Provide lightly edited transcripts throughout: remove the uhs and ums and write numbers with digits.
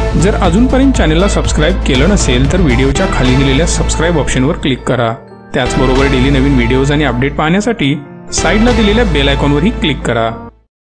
जर अजूनपर्यंत चॅनलला सबस्क्राईब केलं नसेल तर व्हिडिओच्या खाली दिलेल्या सबस्क्राईब ऑप्शनवर क्लिक करा। त्याचबरोबर डेली नवीन व्हिडिओज आणि अपडेट पाहण्यासाठी साईडला दिलेल्या बेल आयकॉनवरही क्लिक करा।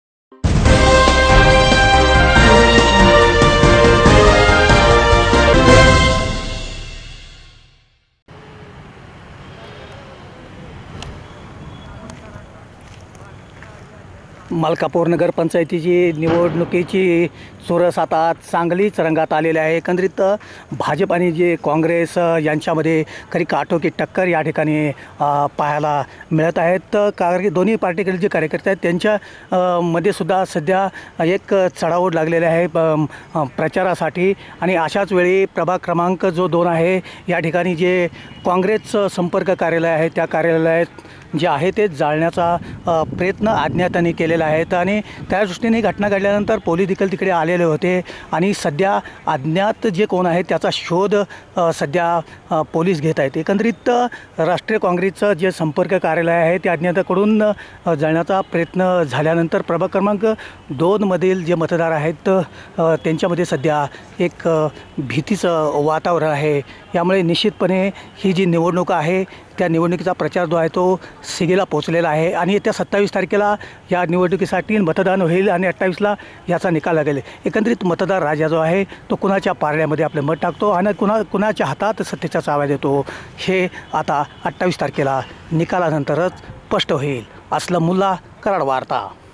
मलकापूर नगरपंचायतीची निवडणुकीची चुरस आता चांगलीच रंगात आलेली आहे। एकंदरीत भाजप आणि जे काँग्रेस यांच्यामध्ये खरी काटोकी टक्कर या ठिकाणी पाहायला मिळत आहेत। कारण दोन्ही पार्टीकडे जे कार्यकर्ते आहेत त्यांच्या मध्ये सुद्धा सध्या एक चढाओढ लागलेली आहे प्रचारासाठी। आणि अशाच वेळी प्रभाग क्रमांक जो 2 आहे या ठिकाणी जे काँग्रेसचं संपर्क कार्यालय आहे त्या कार्यालयात जे आहे ते जाळण्याचा प्रयत्न अज्ञातांनी केलेला आहे। आणि त्या दृष्टीने घटना घडल्यानंतर पोलीस देखील तिकडे आलेले होते आणि सध्या अज्ञात जे कोण आहे त्याचा शोध सध्या पोलीस घेत आहेत। एकंदरीत राष्ट्रीय काँग्रेसचं जे संपर्क कार्यालय आहे ते अज्ञाताकडून जाळण्याचा प्रयत्न झाल्यानंतर प्रभाग क्रमांक 2 मधील जे मतदार आहेत त्यांच्यामध्ये सध्या एक भीतीचं वातावरण आहे। यामुळे निश्चितपणे ही जी निवडणूक आहे त्या निवडणुकीचा प्रचार जो आहे तो शिगेला पोहोचलेला आहे आणि येत्या 27 तारखेला या निवडणुकीसाठी मतदान होईल आणि 28ला याचा निकाल लागेल। एकंदरीत मतदार राजा जो आहे तो कुणाच्या पारड्यामध्ये आपले मत टाकतो आणि कुणाच्या हातात सत्तेचा चावा देतो हे आता 28 तारखेला निकालानंतरच स्पष्ट होईल। असलम मुल्ला, कराड वार्ता।